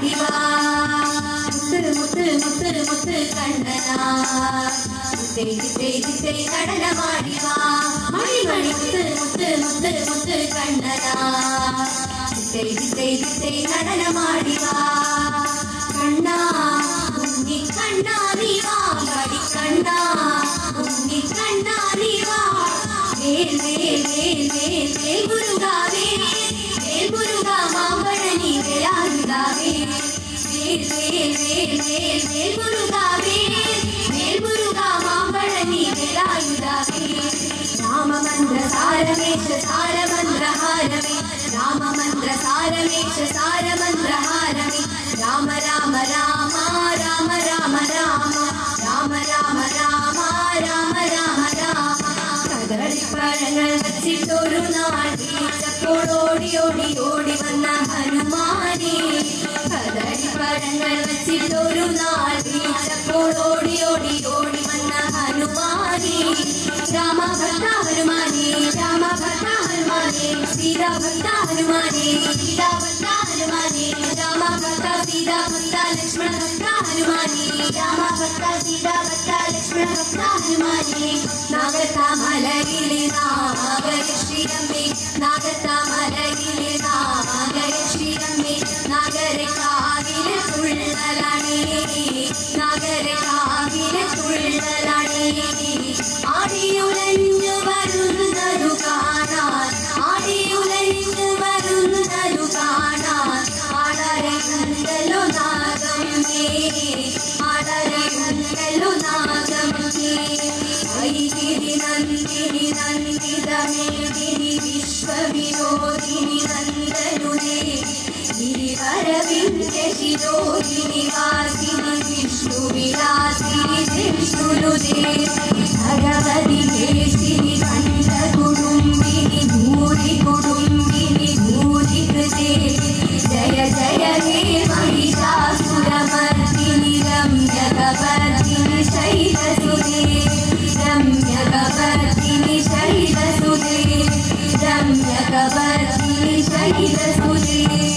നടനമാടിവാ മുത്ത് മുത്ത് മുത്ത് മുത്ത് കണ്ണനാ നടനമാടിവാ മണി മണി മുത്ത് മുത്ത് മുത്ത് മുത്ത് കണ്ണനാ നടനമാടിവാ കണ്ണാ ഉണ്ണി കണ്ണാ നീവാ കടി കണ്ണാ ഉണ്ണി കണ്ണാ നീവാ വേൽ വേൽ വേൽ വേൽ വേൽ മുരുകാ വേൽ മുരുകാ മാമ്പഴനി വേലായുധാ വേൽ വേൽ വേൽ വേൽ വേൽ മുരുകാ വേൽ മുരുകാ മാമ്പഴനി വേലായുധാ വേൽ രാമമന്ത്ര സാരമേശ സാരമന്ത്രഹാരമേ രാമമന്ത്ര സാരമേശ സാരമന്ത്രഹാരമേ രാമ രാമ രാമ രാമ രാമ രാമ രാമ രാമ രാമ രാമ രാമ രാമ കദളിപ്പഴങ്ങൾ വച്ചിട്ടൊരു നാൾ ഓടി ഓടി ഓടി വന്ന ഹനുമാനെ കദളിപ്പഴങ്ങൾ വച്ചിട്ടൊരു നാൾ ഓടി ഓടി ഓടി വന്ന ഹനുമാനെ രാമ ഭക്ത ഹനുമാനെ രാമ ഭക്ത ഹനുമാനെ സീതാ ഭക്ത ഹനുമാനെ സീതാ ഭക്ത ഹനുമാനെ രാമ ഭക്ത സീതാ ഭക്ത ലക്ഷ്മണ ഭക്ത ഹനുമാനെ രാമ ഭക്ത സീതാ ഭക്ത ലക്ഷ്മണ ഭക്ത ഹനുമാനെ നാഗത്താമലയിലെ നാഗരക്ഷിയമ്മേ നാഗത്താമലയിലെ നാഗരക്ഷിയമ്മേ നാഗരക്കാവിലെ തുള്ളലാണേ നാഗരക്കാവിലെ തുള്ളലാണേ ആടിയുലഞ്ഞു വരുന്നതു കാണാൻ ആടിയുലഞ്ഞു വരുന്നതു കാണാൻ ആടരയുണ്ടല്ലോ നാഗമ്മേ ആടരയുണ്ടല്ലോ നാഗമ്മേ ഐതിരി നന്ദിനി നന്ദിതമേദിനി വിശ്വവിനോദിനി നന്ദനുദേ ഗിരിവരവിന്ദ ശിരോദിനി വാസിനി വിഷ്ണുവിലാസിനി വിഷ്ണുനുദേ ഭഗവതി ദേശിനി കണ്ഠ കുടുംബിനി ഭൂരി കുടുംബിനി ഭൂരി കൃതേ ജയ ജയ ഹേ മഹിഷാസുരമർദിനി രമ്യകവർദിനി ശൈലസുതേ രമ്യകവർദിനി ശൈലസുതേ രമ്യകവർദിനി ശൈലസുതേ